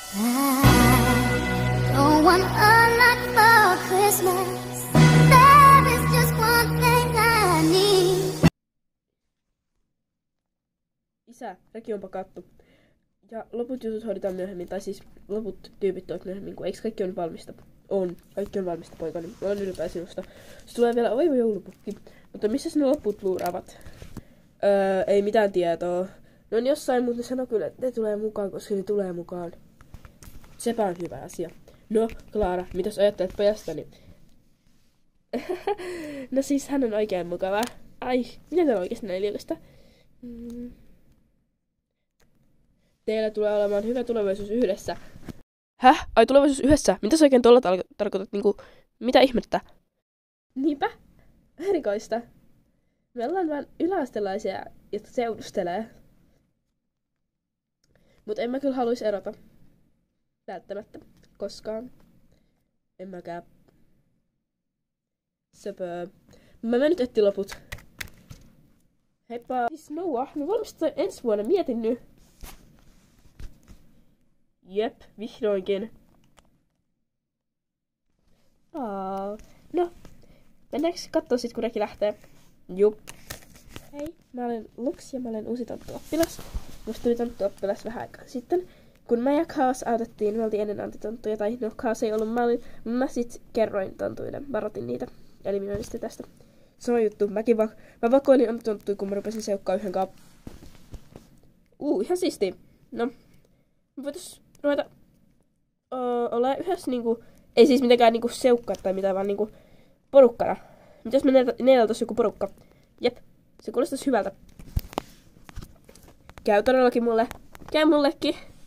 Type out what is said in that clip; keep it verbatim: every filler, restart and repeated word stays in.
I don't want a lot for Christmas. There is just one thing I need. Isä, reki on pakattu. Ja loput jutut hoidetaan myöhemmin, tai siis loput tyypit toit myöhemmin, kun eikö kaikki on valmista? On, kaikki on valmista, poikani. Mä olen ylpeä sinusta. Se tulee vielä oiva joulupukki. Mutta missä ne loput luuraavat? Öö, ei mitään tietoa. Ne on jossain, mutta ne sanoo kyllä, että ne tulee mukaan, koska ne tulee mukaan. Sepä on hyvä asia. No, Klaara, mitäs ajattelet pojastani? No siis hän on oikein mukava. Ai, mitä täällä oikeasti näin liikasta? Mm. Teillä tulee olemaan hyvä tulevaisuus yhdessä. Häh? Ai tulevaisuus yhdessä? Mitä sä oikein tuolla tar- tarkoitat? Niinku, mitä ihmettä? Niinpä. Erikoista. Me ollaan vaan yläastelaisia, jotka seudustelee. Mut en mä kyllä haluis erota. Välttämättä. Koskaan. En mäkään. Söpöö. Mä menen nyt etsiä loput. Heippa. Siis Noah, me valmistetaan ensi vuonna, mietin nyt. Jep, vihdoinkin. Aa, no, mennäänkö kattoo sit kun reki lähtee? Jup. Hei, mä olen Lux ja mä olen uusi tonttuoppilas. Musta tuli tonttuoppilas vähän aikaa sitten. Kun mä ja Kaos autettiin, me oltiin ennen antitonttuja, tai no Kaos ei ollut, mä, olin, mä sit kerroin tontuille, varoitin niitä eliminoinnista tästä. Sama juttu, mäkin va- mä vakoilin antitonttuja, kun mä rupesin seukkaa yhden kaa. Uu, ihan siistiä. No, me voitais ruveta öö, olla yhdessä niinku, ei siis mitenkään niinku seukkaa tai mitään, vaan niinku porukkana. Mitäs me neljältä joku porukka? Jep, se kuulostaisi hyvältä. Käy todellakin mulle. Käy mullekin.